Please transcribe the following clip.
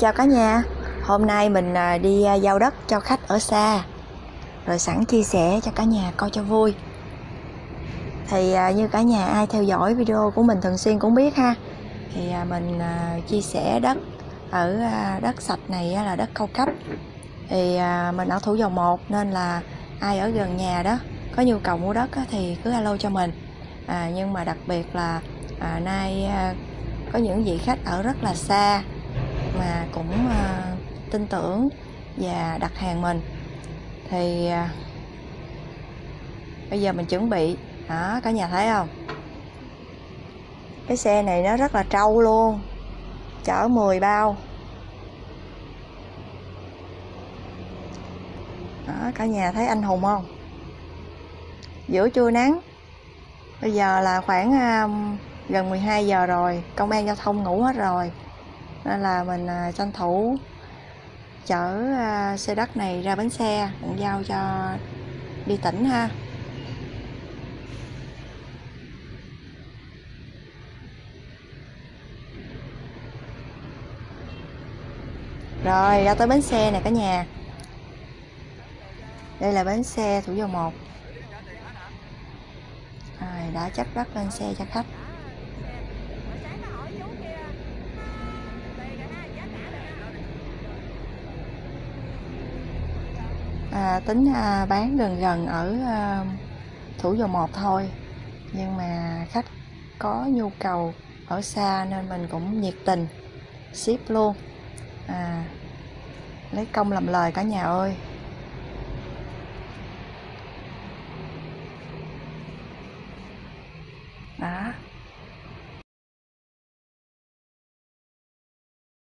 Chào cả nhà. Hôm nay mình đi giao đất cho khách ở xa, rồi sẵn chia sẻ cho cả nhà coi cho vui. Thì như cả nhà ai theo dõi video của mình thường xuyên cũng biết ha, thì mình chia sẻ đất ở đất sạch này là đất cao cấp. Thì mình ở Thủ Dầu Một nên là ai ở gần nhà đó có nhu cầu mua đất thì cứ alo cho mình. Nhưng mà đặc biệt là nay có những vị khách ở rất là xa mà cũng tin tưởng và đặt hàng mình. Thì bây giờ mình chuẩn bị đó, cả nhà thấy không, cái xe này nó rất là trâu luôn, chở 10 bao đó. Cả nhà thấy anh hùng không? Giữa trưa nắng, bây giờ là khoảng gần 12 giờ rồi, công an giao thông ngủ hết rồi, nên là mình tranh thủ chở xe đất này ra bến xe, mình giao cho đi tỉnh ha. Rồi ra tới bến xe nè cả nhà. Đây là bến xe Thủ Dầu Một. Rồi đã chất đất lên xe cho khách. Tính bán gần ở Thủ Dầu Một thôi, nhưng mà khách có nhu cầu ở xa nên mình cũng nhiệt tình ship luôn. Lấy công làm lời cả nhà ơi.